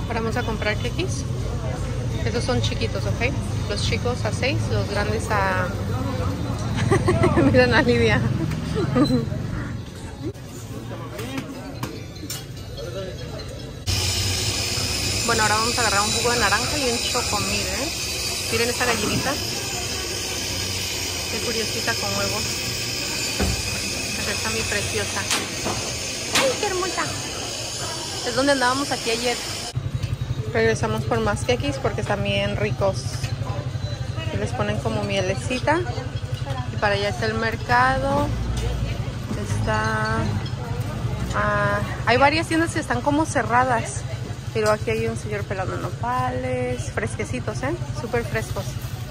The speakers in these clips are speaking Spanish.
Vamos a comprar quequis. Estos son chiquitos, ¿ok? Los chicos a 6, los grandes a... Miren a Lidia. Bueno, ahora vamos a agarrar un jugo de naranja y un chocomil, ¿eh? Miren esta gallinita. Qué curiosita con huevo. Esta está muy preciosa. ¡Ay, qué hermosa! Es donde andábamos aquí ayer. Regresamos por más quequis porque están bien ricos. Y les ponen como mielecita. Y para allá está el mercado. Está... hay varias tiendas que están como cerradas. Pero aquí hay un señor pelando nopales. Fresquecitos, ¿eh? Súper frescos.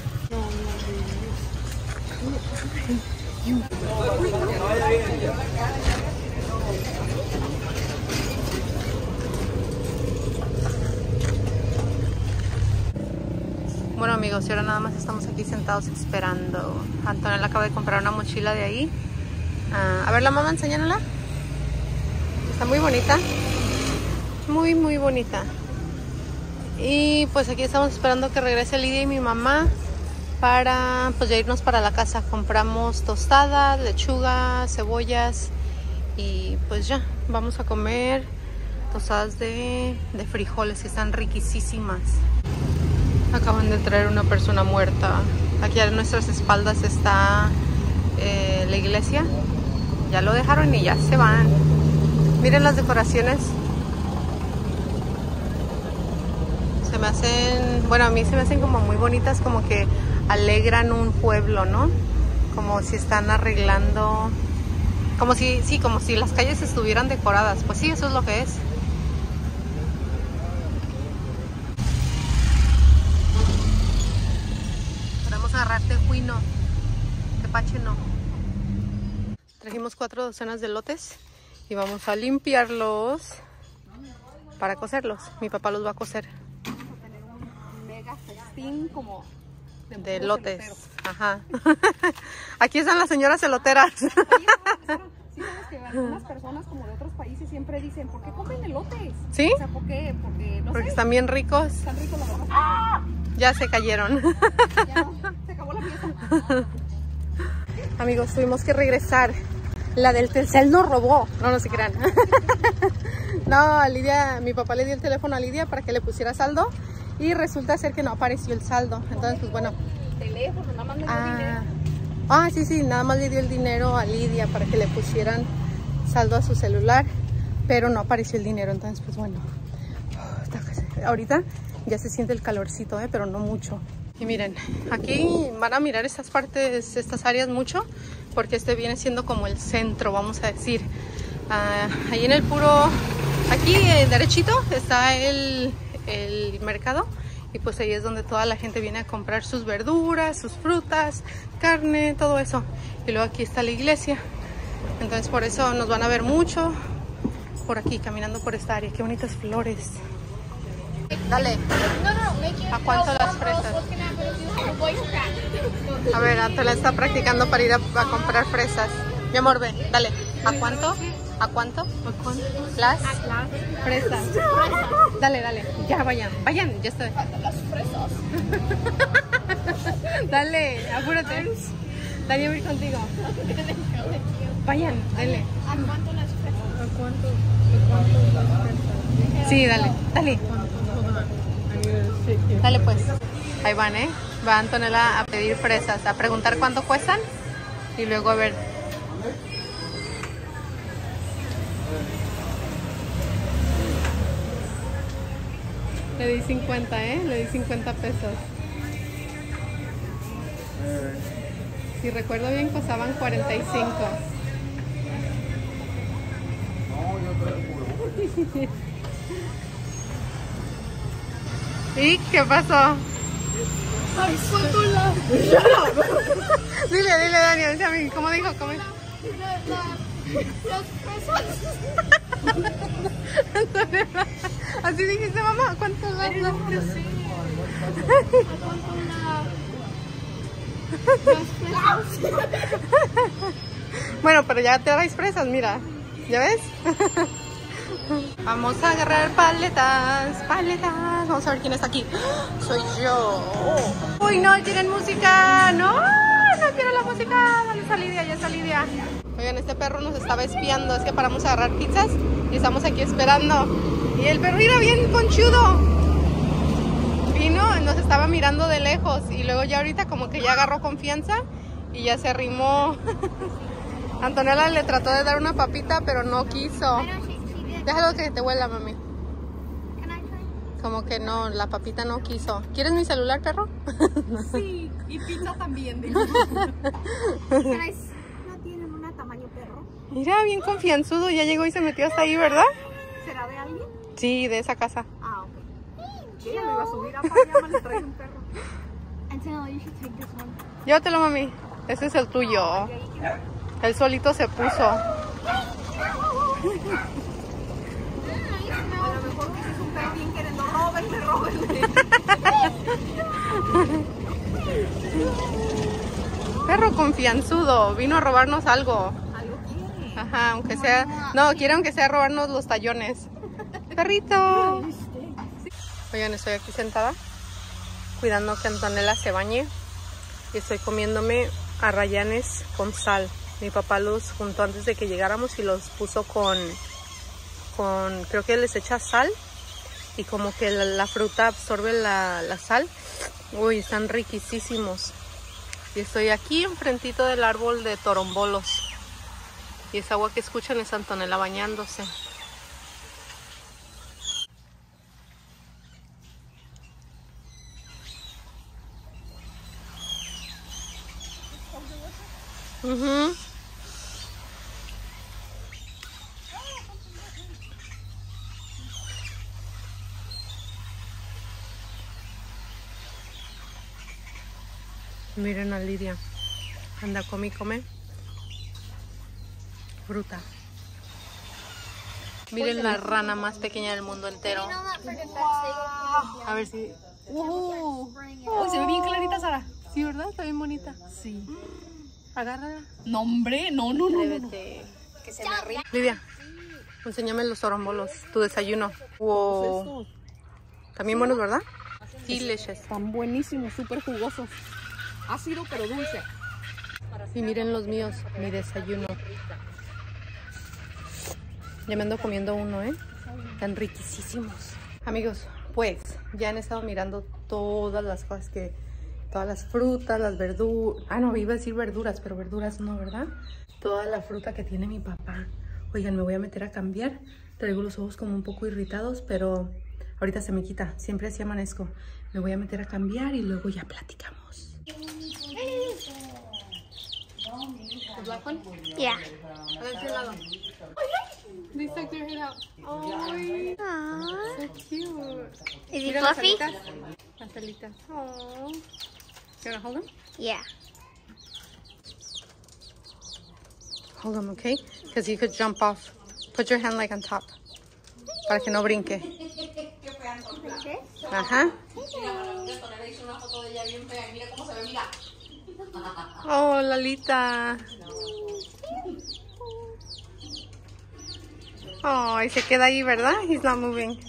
Bueno amigos, y ahora nada más estamos aquí sentados esperando. Antonella acaba de comprar una mochila de ahí. A ver la mamá, enséñala. Está muy bonita. Muy muy bonita. Y pues aquí estamos esperando que regrese Lidia y mi mamá para pues ya irnos para la casa. Compramos tostadas, lechuga, cebollas y pues ya vamos a comer tostadas de frijoles que están riquísimas. Acaban de traer una persona muerta. Aquí a nuestras espaldas está la iglesia. Ya lo dejaron y ya se van. Miren las decoraciones. Se me hacen, bueno, a mí se me hacen como muy bonitas, como que alegran un pueblo, ¿no? Como si están arreglando, como si, sí, como si las calles estuvieran decoradas. Pues sí, eso es lo que es. Podemos agarrar tejuino, tepache no. Trajimos 4 docenas de elotes y vamos a limpiarlos para cocerlos. Mi papá los va a cocer. Festín como de elotes. Ajá. Aquí están las señoras eloteras. Sí, sabes que algunas personas como de otros países siempre dicen, ¿por qué comen elotes? ¿Sí? O sea, ¿por qué? Porque no porque sé. Están bien ricos. Están ricos, la verdad. ¡Ah! Ya se cayeron. Ya no, se acabó la fiesta. Amigos, tuvimos que regresar. La del Telcel nos robó. No se crean. No, a Lidia, mi papá le dio el teléfono a Lidia para que le pusiera saldo. Y resulta ser que no apareció el saldo. Entonces, pues bueno. Teléfono, nada más me dio dinero. Sí, nada más le dio el dinero a Lidia para que le pusieran saldo a su celular. Pero no apareció el dinero. Entonces, pues bueno. Ahorita ya se siente el calorcito, pero no mucho. Y miren, aquí van a mirar estas partes, estas áreas mucho. Porque este viene siendo como el centro, vamos a decir. Ahí en el puro... Aquí, derechito, está el mercado y pues ahí es donde toda la gente viene a comprar sus verduras, sus frutas, carne, todo eso. Y luego aquí está la iglesia, entonces por eso nos van a ver mucho por aquí caminando por esta área. Qué bonitas flores. Dale. ¿A cuánto las fresas? A ver, Antonella está practicando para ir a comprar fresas. Mi amor, ve, dale. ¿A cuánto? ¿A cuánto? Las fresas. Dale, ya vayan, ya estoy. Las fresas. Dale, apúrate. Dale, voy contigo. Vayan, dale. ¿A cuánto las fresas? ¿A cuánto las fresas? Sí, dale. Dale pues. Ahí van, va Antonella a pedir fresas, a preguntar cuánto cuestan y luego a ver. Le di 50, le di 50 pesos. Si recuerdo bien, costaban 45. ¿Y qué pasó? Ay, ¿cuánto las? Dile, Daniel, ¿cómo dijo? ¿Cómo? Las fresas. Así dijiste, mamá, ¿cuánto las? Sí. ¿A cuánto las fresas? Bueno, pero ya te traes fresas, mira. ¿Ya ves? Vamos a agarrar paletas, paletas. Vamos a ver quién está aquí. Soy yo. Uy, no, tienen música. No, no quiero la música. ¿Dónde está Lidia? Ya está Lidia. Oigan, este perro nos estaba espiando. Es que paramos a agarrar pizzas y estamos aquí esperando. Y el perro era bien conchudo. Vino, nos estaba mirando de lejos. Y luego ya ahorita como que ya agarró confianza y ya se arrimó. Antonella le trató de dar una papita, pero no quiso. Déjalo que te huela, mami. Como que no, la papita no quiso. ¿Quieres mi celular, perro? Sí, y pizza también. ¿No tienen un tamaño perro? Mira, bien confianzudo. Ya llegó y se metió hasta ahí, ¿verdad? ¿Será de alguien? Sí, de esa casa. Ah, ok. Ella lo iba a subir a Payama, le trae un perro. Llévatelo, mami. Este es el tuyo. Él solito se puso. A lo mejor que es un perro bien queriendo, róbenme, róbenme. Perro confianzudo. Vino a robarnos algo. Algo quiere. Ajá, aunque sea... No, quiere aunque sea robarnos los tallones. Perrito. Oigan, estoy aquí sentada cuidando que Antonella se bañe. Y estoy comiéndome arrayanes con sal. Mi papá los juntó antes de que llegáramos y los puso con creo que les echa sal y como que la fruta absorbe la sal. Uy, están riquísimos. Y estoy aquí enfrentito del árbol de torombolos. Y esa agua que escuchan es Antonella bañándose. Miren a Lidia. Anda, come y come. Fruta. Miren la rana más pequeña del mundo entero. A ver si... Oh, se ve bien clarita, Sara. Sí, ¿verdad? Está bien bonita. Sí. Agárrala. No, hombre, no. Atrévete. Que se me ríe. Lidia, enséñame los torombolos, tu desayuno. Wow. También buenos, ¿verdad? Delicious. Están buenísimos, súper jugosos. Ácido pero dulce. Y miren los míos, mi desayuno. Ya me ando comiendo uno, ¿eh? Están riquísimos. Amigos, pues ya han estado mirando todas las cosas que... Todas las frutas, las verduras... Ah, no, iba a decir verduras, pero verduras no, ¿verdad? Toda la fruta que tiene mi papá. Oigan, me voy a meter a cambiar. Traigo los ojos como un poco irritados, pero ahorita se me quita. Siempre así amanezco. Me voy a meter a cambiar y luego ya platicamos. ¿The black one? Yeah. A ver, ese lado. They stuck their head out. Oh, Aww. so cute. Is he Mira las fluffy? alitas. Las alitas. Oh. You wanna hold him? Yeah. Hold him, okay? Because he could jump off. Put your hand like on top. Para que no brinque. Ajá. Oh, Lalita. Oh, y se queda ahí, ¿verdad? He's not moving.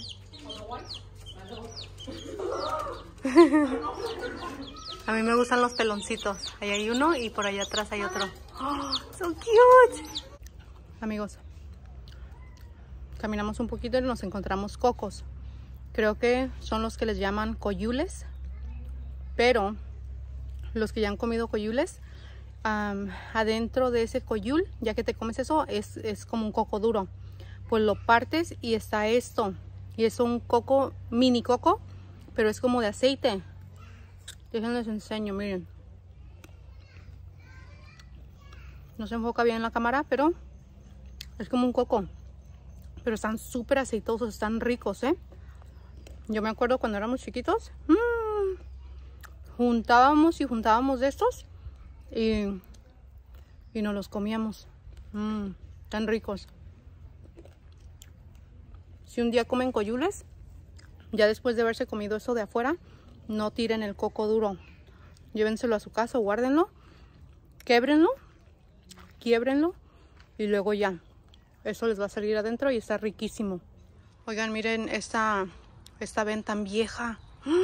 A mí me gustan los peloncitos. Ahí hay uno y por allá atrás hay otro. Oh, so cute. Amigos, caminamos un poquito y nos encontramos cocos. Creo que son los que les llaman coyules. Pero los que ya han comido coyules, adentro de ese coyul, ya que te comes eso, es como un coco duro. Pues lo partes y está esto. Y es un coco, mini coco, pero es como de aceite. Déjenles enseño, miren. No se enfoca bien en la cámara, pero es como un coco. Pero están súper aceitosos, están ricos, ¿eh? Yo me acuerdo cuando éramos chiquitos, juntábamos de estos y nos los comíamos. Tan ricos. Si un día comen coyules, ya después de haberse comido eso de afuera, no tiren el coco duro. Llévenselo a su casa, guárdenlo, quiébrenlo y luego ya Eso les va a salir adentro y está riquísimo. Oigan, miren esta ven tan vieja.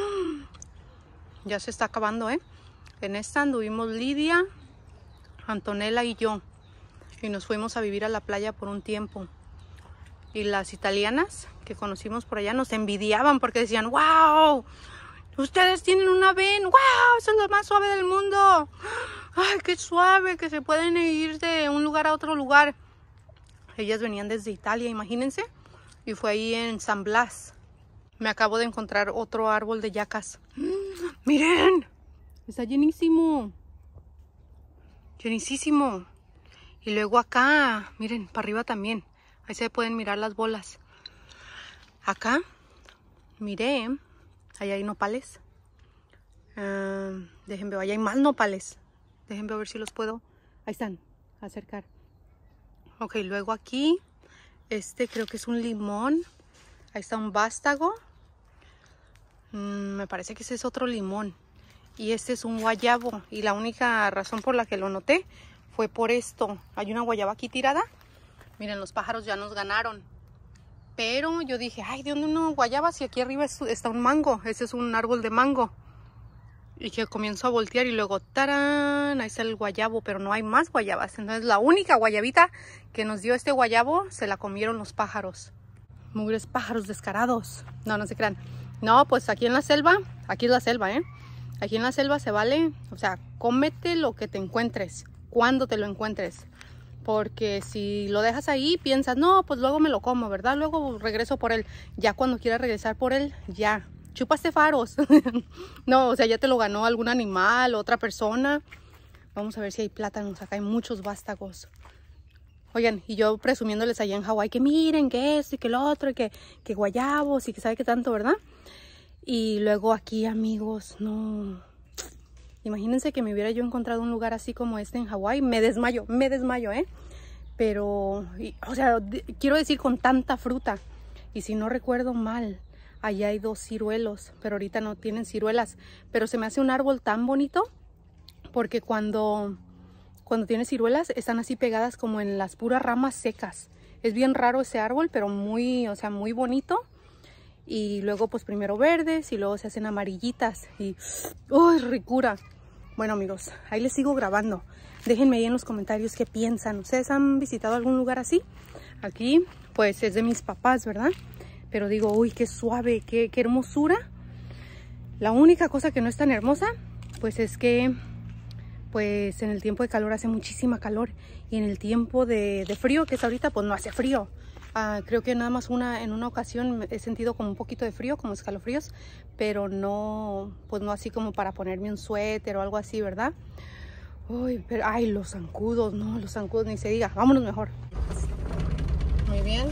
Ya se está acabando, ¿eh? En esta anduvimos Lidia, Antonella y yo. Y nos fuimos a vivir a la playa por un tiempo. Y las italianas que conocimos por allá nos envidiaban porque decían, ¡wow! Ustedes tienen una ven, ¡wow! Eso es lo más suave del mundo. ¡Ay, qué suave! Que se pueden ir de un lugar a otro lugar. Ellas venían desde Italia, imagínense. Y fue ahí en San Blas. Me acabo de encontrar otro árbol de yacas. ¡Miren! Está llenísimo. Llenísimo. Y luego acá, miren, para arriba también. Ahí se pueden mirar las bolas. Acá, miré, ahí hay nopales. Déjenme ver, ahí hay más nopales. Déjenme ver si los puedo. Ahí están, acercar. Ok, luego aquí, creo que es un limón. Ahí está un vástago. Me parece que ese es otro limón. Y este es un guayabo. Y la única razón por la que lo noté fue por esto. Hay una guayaba aquí tirada. Miren, los pájaros ya nos ganaron. Pero yo dije, ay, ¿de dónde uno guayaba? Si aquí arriba está un mango. Ese es un árbol de mango. Y que comienzo a voltear y luego, ¡tarán! Ahí está el guayabo, pero no hay más guayabas. Entonces la única guayabita que nos dio este guayabo se la comieron los pájaros. Mugres pájaros descarados. No, no se crean. No, pues aquí en la selva, aquí es la selva, ¿eh? Aquí en la selva se vale, o sea, cómete lo que te encuentres, cuando te lo encuentres. Porque si lo dejas ahí, piensas, no, pues luego me lo como, ¿verdad? Luego regreso por él. Ya cuando quieras regresar por él, ya, chupaste faros. No, o sea, ya te lo ganó algún animal, otra persona. Vamos a ver si hay plátanos. Acá hay muchos vástagos. Oigan, y yo presumiéndoles allá en Hawái que miren, que esto y que lo otro, y que guayabos y que sabe qué tanto, ¿verdad? Y luego aquí, amigos, no... Imagínense que me hubiera yo encontrado un lugar así como este en Hawái. Me desmayo, ¿eh? Pero, o sea, quiero decir con tanta fruta. Y si no recuerdo mal, allá hay 2 ciruelos, pero ahorita no tienen ciruelas. Pero se me hace un árbol tan bonito porque cuando tiene ciruelas están así pegadas como en las puras ramas secas. Es bien raro ese árbol, pero muy, o sea, muy bonito. Y luego pues primero verdes y luego se hacen amarillitas y ¡uy, ricura! Bueno, amigos, ahí les sigo grabando. Déjenme ahí en los comentarios qué piensan. ¿Ustedes han visitado algún lugar así? Aquí pues es de mis papás, ¿verdad? Pero digo, uy, qué suave, qué hermosura. La única cosa que no es tan hermosa pues es que pues en el tiempo de calor hace muchísima calor. Y en el tiempo de frío, que es ahorita, pues no hace frío. Creo que nada más en una ocasión he sentido como un poquito de frío, como escalofríos, pero no, pues no así como para ponerme un suéter o algo así, ¿verdad? Uy, pero, ay, los zancudos, no, los zancudos ni se diga. Vámonos mejor. Muy bien.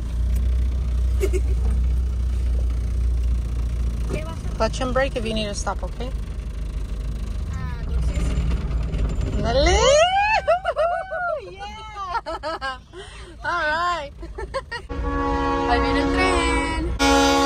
Clutch and brake if you need to stop, okay? Dale. Yeah. All right. Ahí viene el tren.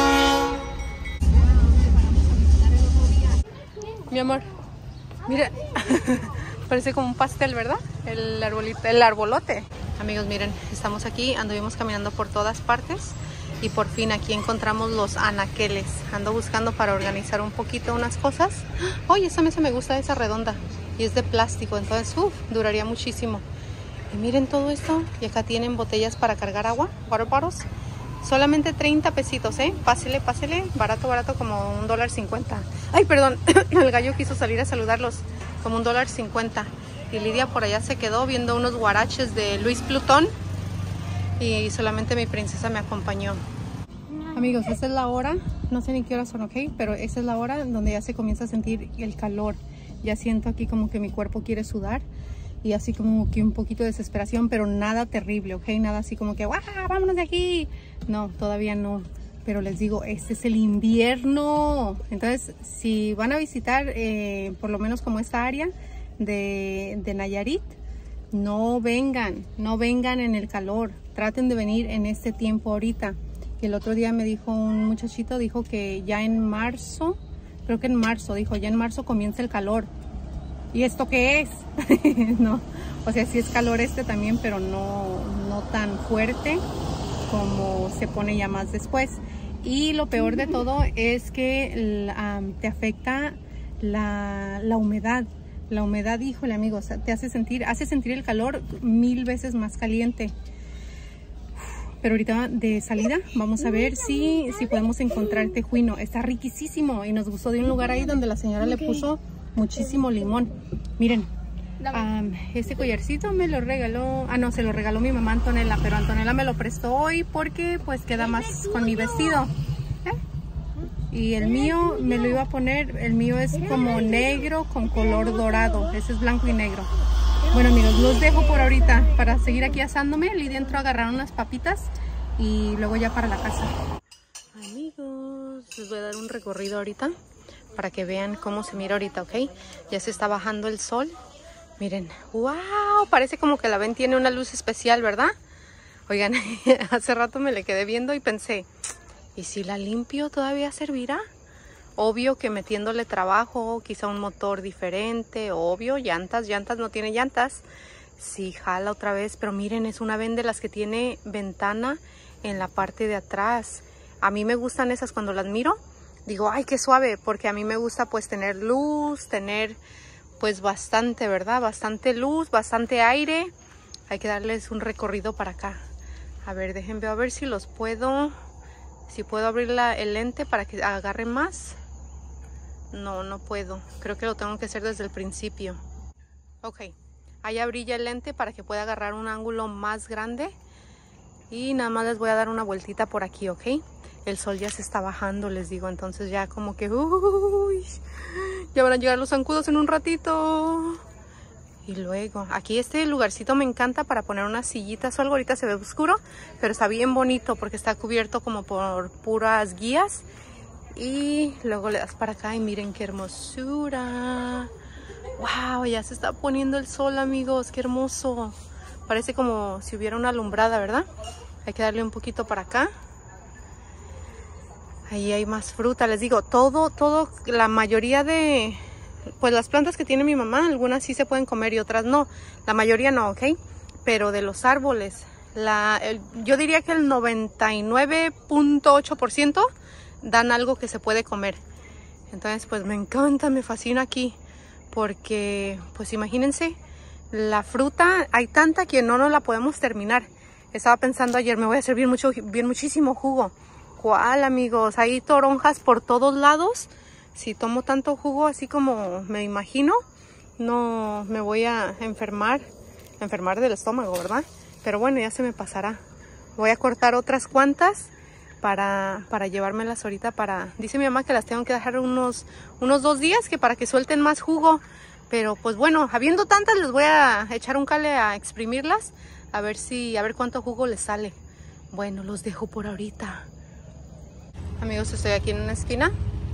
Mi amor, mira, parece como un pastel, ¿verdad? El arbolito, el arbolote. Amigos, miren, estamos aquí, anduvimos caminando por todas partes y por fin aquí encontramos los anaqueles. Ando buscando para organizar un poquito unas cosas. Oye, esa mesa me gusta, esa redonda y es de plástico, entonces duraría muchísimo. Y miren todo esto, y acá tienen botellas para cargar agua, water bottles. Solamente 30 pesitos, ¿eh? Pásele, barato, como $1.50. Ay, perdón, el gallo quiso salir a saludarlos, como $1.50. Y Lidia por allá se quedó viendo unos guaraches de Luis Plutón. Y solamente mi princesa me acompañó. Amigos, esta es la hora, no sé ni qué horas son, ¿ok? Pero esta es la hora donde ya se comienza a sentir el calor. Ya siento aquí como que mi cuerpo quiere sudar. Y así como que un poquito de desesperación, pero nada terrible, ¿ok? Nada así como que, ¡guau! ¡Vámonos de aquí! No, todavía no. Pero les digo, este es el invierno. Entonces, si van a visitar, por lo menos como esta área de Nayarit, no vengan en el calor. Traten de venir en este tiempo ahorita. El otro día me dijo un muchachito, dijo que ya en marzo, creo que en marzo, dijo, ya en marzo comienza el calor. ¿y esto qué es? No, o sea, sí es calor también, pero no tan fuerte como se pone ya más después. Y lo peor de todo es que te afecta la humedad. La humedad, híjole amigos, te hace sentir el calor 1000 veces más caliente. Pero ahorita de salida vamos a ver si podemos encontrar tejuino. Está riquísimo y nos gustó de un lugar ahí donde la señora le puso muchísimo limón. Miren, este collarcito me lo regaló, no, se lo regaló mi mamá Antonella, pero Antonella me lo prestó hoy porque pues queda más con mi vestido. Y el mío me lo iba a poner, el mío es como negro con color dorado, ese es blanco y negro. Bueno amigos, los dejo por ahorita para seguir aquí asándome. Lidia entró a agarrar unas papitas y luego ya para la casa. Amigos, les voy a dar un recorrido ahorita para que vean cómo se mira ahorita, ¿ok? Ya se está bajando el sol. Miren, wow, parece como que la ven tiene una luz especial, ¿verdad? Oigan, hace rato me le quedé viendo y pensé, ¿y si la limpio todavía servirá? Obvio que metiéndole trabajo, quizá un motor diferente, obvio, llantas no tiene llantas. Sí, jala otra vez, pero miren, es una van de las que tiene ventana en la parte de atrás. A mí me gustan esas cuando las miro. Digo, ay, qué suave, porque a mí me gusta pues tener luz, tener pues bastante, ¿verdad? Bastante luz, bastante aire. Hay que darles un recorrido para acá. A ver, déjenme a ver si los puedo... Si puedo abrir el lente para que agarre más. No puedo. Creo que lo tengo que hacer desde el principio. Ok. Ahí abrí ya el lente para que pueda agarrar un ángulo más grande. Y nada más les voy a dar una vueltita por aquí, ¿ok? El sol ya se está bajando, les digo. Entonces ya como que... Uy, ya van a llegar los zancudos en un ratito. Y luego, aquí este lugarcito me encanta para poner unas sillitas o algo. Ahorita se ve oscuro, pero está bien bonito porque está cubierto como por puras guías. Y luego le das para acá y miren qué hermosura. Wow, ya se está poniendo el sol, amigos, qué hermoso. Parece como si hubiera una alumbrada, ¿verdad? Hay que darle un poquito para acá. Ahí hay más fruta, les digo, todo, la mayoría de... Pues las plantas que tiene mi mamá, algunas sí se pueden comer y otras no. La mayoría no, ¿ok? Pero de los árboles, yo diría que el 99.8% dan algo que se puede comer. Entonces, pues me encanta, me fascina aquí. Porque, pues imagínense, la fruta, hay tanta que no nos la podemos terminar. Estaba pensando ayer, me voy a servir muchísimo jugo. ¿Cuál, amigos? Hay toronjas por todos lados. Si tomo tanto jugo así como me imagino, no me voy a enfermar del estómago, ¿verdad? Pero bueno, ya se me pasará. Voy a cortar otras cuantas para llevármelas ahorita Dice mi mamá que las tengo que dejar unos 2 días que para que suelten más jugo. Pero pues bueno, habiendo tantas les voy a echar un cale a exprimirlas. A ver cuánto jugo les sale. Bueno, los dejo por ahorita. Amigos, estoy aquí en una esquina.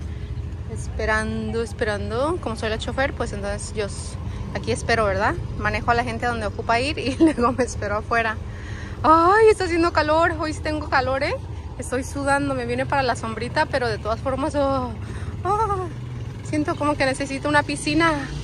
Esperando. Como soy la chofer, pues entonces yo aquí espero, ¿verdad? Manejo a la gente a donde ocupa ir y luego me espero afuera. Ay, está haciendo calor. Hoy sí tengo calor, ¿eh? Estoy sudando, me viene para la sombrita, pero de todas formas siento como que necesito una piscina.